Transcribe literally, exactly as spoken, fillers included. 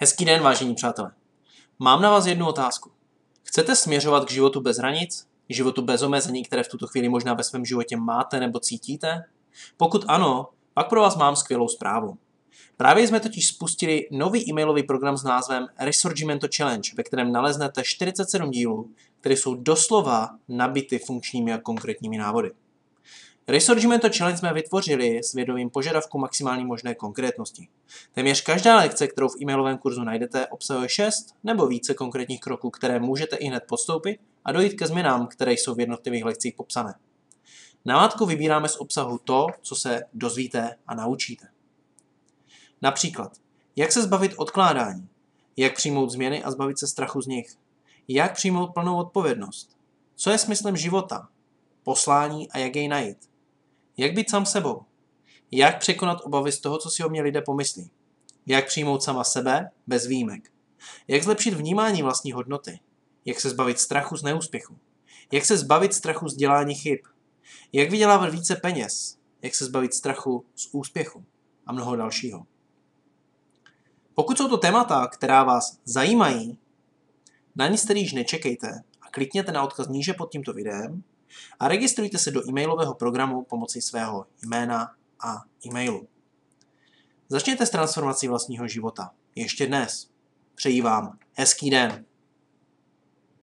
Hezký den, vážení přátelé. Mám na vás jednu otázku. Chcete směřovat k životu bez hranic? K životu bez omezení, které v tuto chvíli možná ve svém životě máte nebo cítíte? Pokud ano, pak pro vás mám skvělou zprávu. Právě jsme totiž spustili nový e-mailový program s názvem Risorgimento Challenge, ve kterém naleznete čtyřicet sedm dílů, které jsou doslova nabity funkčními a konkrétními návody. Risorgimento Challenge jsme vytvořili s vědomím požadavku maximální možné konkrétnosti. Téměř každá lekce, kterou v e-mailovém kurzu najdete, obsahuje šest nebo více konkrétních kroků, které můžete i hned podstoupit a dojít ke změnám, které jsou v jednotlivých lekcích popsané. Namátkou vybíráme z obsahu to, co se dozvíte a naučíte. Například, jak se zbavit odkládání, jak přijmout změny a zbavit se strachu z nich, jak přijmout plnou odpovědnost, co je smyslem života, poslání a jak jej najít, jak být sám sebou, jak překonat obavy z toho, co si o mě lidé pomyslí, jak přijmout sama sebe bez výjimek, jak zlepšit vnímání vlastní hodnoty, jak se zbavit strachu z neúspěchu, jak se zbavit strachu z dělání chyb, jak vydělávat více peněz, jak se zbavit strachu z úspěchu a mnoho dalšího. Pokud jsou to témata, která vás zajímají, na nic tedy již nečekejte a klikněte na odkaz níže pod tímto videem a registrujte se do e-mailového programu pomocí svého jména a e-mailu. Začněte s transformací vlastního života. Ještě dnes. Přeji vám hezký den.